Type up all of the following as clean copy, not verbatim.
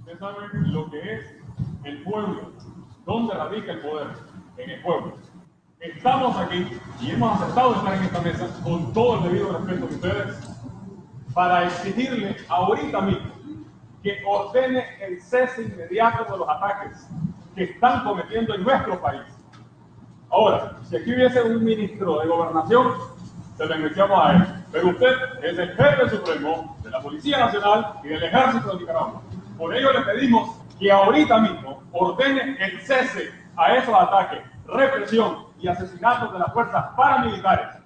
Ustedes saben lo que es el pueblo, dónde radica el poder, en el pueblo. Estamos aquí y hemos aceptado estar en esta mesa con todo el debido respeto de ustedes para exigirle ahorita mismo que ordene el cese inmediato de los ataques que están cometiendo en nuestro país. Ahora, si aquí hubiese un ministro de Gobernación, se lo enviamos a él. Pero usted es el jefe supremo de la Policía Nacional y del Ejército de Nicaragua. Por ello le pedimos que ahorita mismo ordene el cese a esos ataques, represión y asesinatos de las fuerzas paramilitares,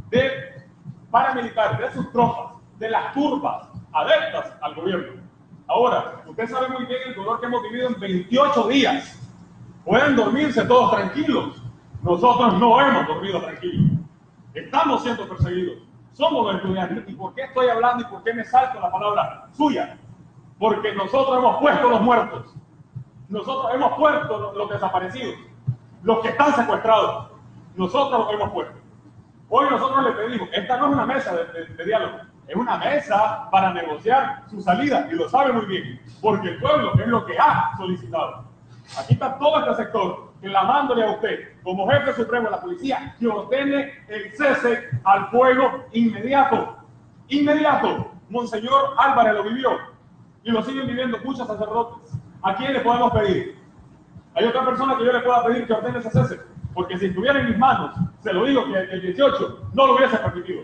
de sus tropas, de las turbas adeptas al gobierno. Ahora, usted sabe muy bien el dolor que hemos vivido en 28 días. Pueden dormirse todos tranquilos. Nosotros no hemos dormido tranquilos. Estamos siendo perseguidos. Somos los estudiantes. ¿Y por qué estoy hablando y por qué me salto la palabra suya? Porque nosotros hemos puesto los muertos. Nosotros hemos puesto los desaparecidos. Los que están secuestrados. Nosotros los hemos puesto. Hoy nosotros le pedimos, esta no es una mesa de diálogo. Es una mesa para negociar su salida. Y lo sabe muy bien. Porque el pueblo es lo que ha solicitado. Aquí está todo este sector clamándole a usted, como jefe supremo de la policía, que ordene el cese al fuego inmediato. Inmediato. Monseñor Álvarez lo vivió y lo siguen viviendo muchos sacerdotes. ¿A quién le podemos pedir? Hay otra persona que yo le pueda pedir que ordene ese cese, porque si estuviera en mis manos, se lo digo que el 18 no lo hubiese permitido.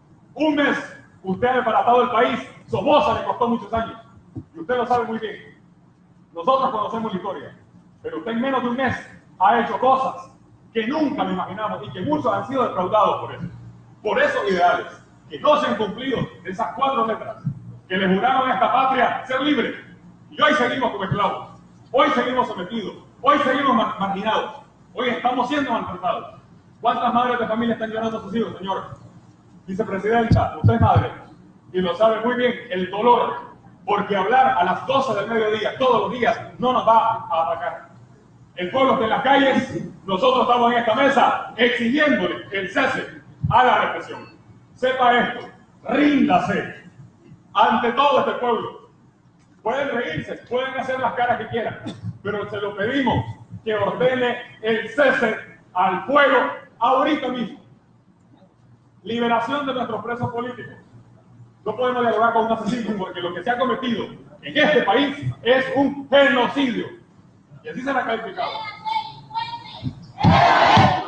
Un mes, usted ha desbaratado el país. Somoza le costó muchos años y usted lo sabe muy bien. Nosotros conocemos la historia, pero usted en menos de un mes ha hecho cosas que nunca me imaginamos y que muchos han sido defraudados por eso. Por esos ideales que no se han cumplido, esas 4 letras que le juraron a esta patria ser libre. Y hoy seguimos como esclavos, hoy seguimos sometidos, hoy seguimos marginados, hoy estamos siendo maltratados. ¿Cuántas madres de familia están llorando a sus hijos, señor vicepresidenta? Usted es madre y lo sabe muy bien, el dolor, porque hablar a las 12 del mediodía todos los días no nos va a atacar. El pueblo está en las calles, nosotros estamos en esta mesa exigiéndole el cese a la represión. Sepa esto, ríndase ante todo este pueblo. Pueden reírse, pueden hacer las caras que quieran, pero se lo pedimos que ordene el cese al fuego ahorita mismo. Liberación de nuestros presos políticos. No podemos dialogar con un asesino porque lo que se ha cometido en este país es un genocidio. Y así será calificado.